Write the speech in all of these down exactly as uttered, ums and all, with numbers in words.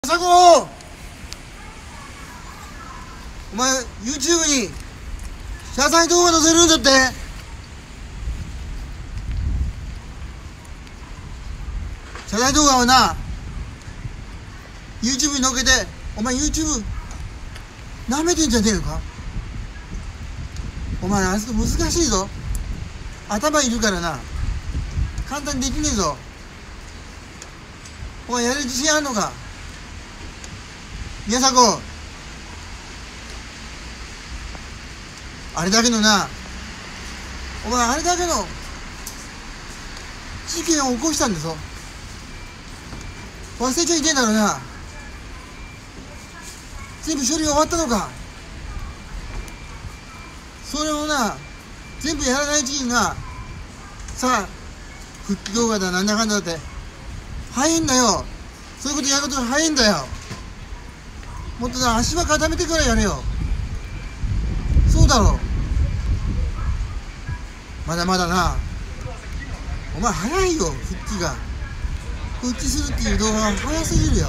朝子、お前 YouTube に謝罪動画載せるんだって。謝罪動画をな YouTube に載っけて、お前 YouTube なめてんじゃねえのか。お前あそこ難しいぞ。頭いるからな、簡単にできねえぞ。お前やる自信あんのか。宮迫、あれだけのな、お前あれだけの事件を起こしたんだぞ。忘れちゃいけんだろうな。全部処理終わったのか。それをな全部やらないうちにな、さあ復帰動画だなんだかんだって早いんだよ。そういうことやることが早いんだよ。もっとな足場固めてからやれよ。そうだろう。まだまだな、お前早いよ復帰が。復帰するっていう動画が早すぎるよ。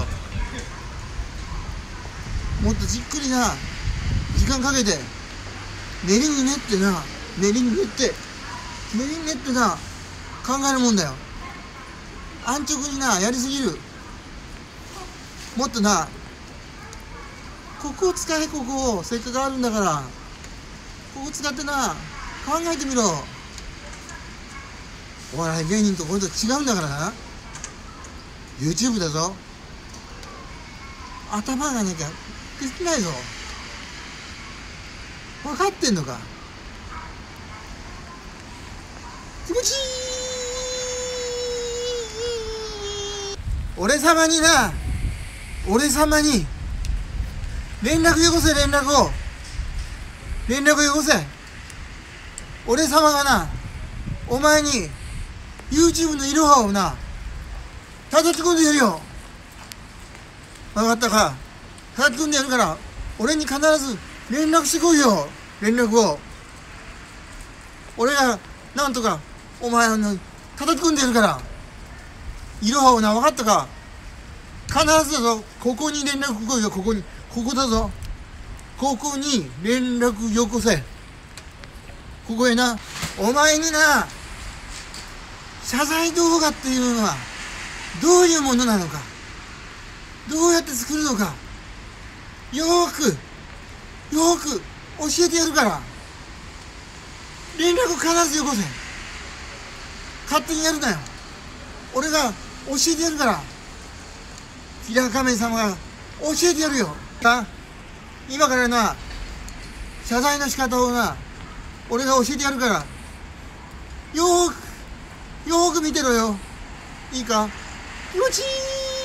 もっとじっくりな時間かけて練りに練ってな、練りに練って練りに練ってな考えるもんだよ。安直になやりすぎる。もっとな、ここを使え、ここをせっかくあるんだから、ここ使ってな考えてみろ。お笑い芸人とこれと違うんだからな。 YouTube だぞ。頭がなきゃできないぞ。分かってんのか。気持ちいい。俺様にな、俺様に連絡よこせ。連絡を連絡よこせ。俺様がなお前に YouTube のいろはをな叩き込んでやるよ。分かったか。叩き込んでやるから俺に必ず連絡してこいよ。連絡を俺がなんとかお前を叩き込んでやるから、いろはをな。分かったか。必ずだぞ。ここに連絡来いよ。ここに、ここだぞ。ここに連絡よこせ。ここへな、お前にな謝罪動画っていうのはどういうものなのか、どうやって作るのか、よーくよーく教えてやるから、連絡必ずよこせ。勝手にやるなよ。俺が教えてやるから、平仮面様が教えてやるよ。今からな謝罪の仕方をな俺が教えてやるから、よーくよーく見てろよ。いいか。気持ちい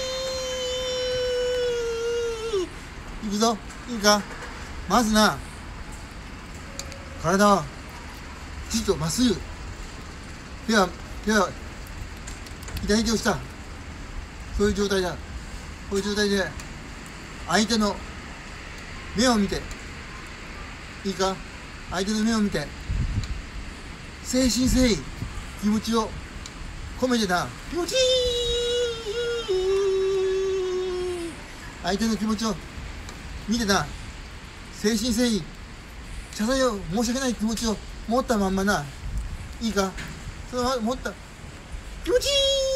い。いくぞ。いいか。まずな体はきちっとまっすぐ。手は手は左手を下。そういう状態だ。こういう状態で相手の目を見て、いいか。相手の目を見て誠心誠意気持ちを込めてな、気持ちいい。相手の気持ちを見てな、誠心誠意謝罪を申し訳ない気持ちを持ったまんまな、いいか。その持った気持ちい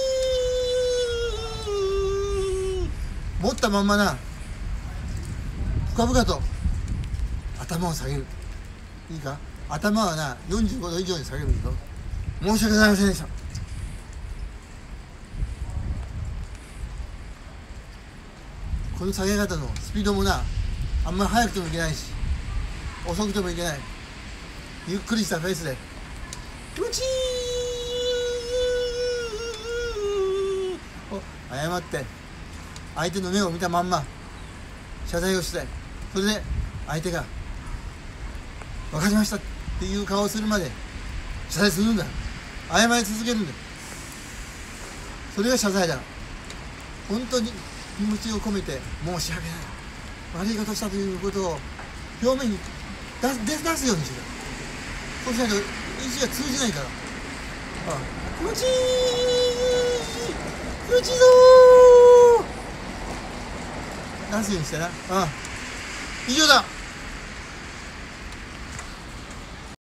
い持ったまんまな、深々と頭を下げる。いいか。頭はなよんじゅうごど以上に下げるんだぞ。申し訳ございませんでした。この下げ方のスピードもな、あんまり速くてもいけないし遅くてもいけない。ゆっくりしたペースで気持ちいい。謝って相手の目を見たまんま謝罪をして、それで相手が分かりましたっていう顔をするまで謝罪するんだ。謝り続けるんだ。それが謝罪だ。本当に気持ちを込めて申し訳ない、悪いことしたということを表面に出す、出すようにしてた。そうしないと意思が通じないから。ああ、気持ちいい。気持ちいいぞー。 なしにしてな。うん。以上だ。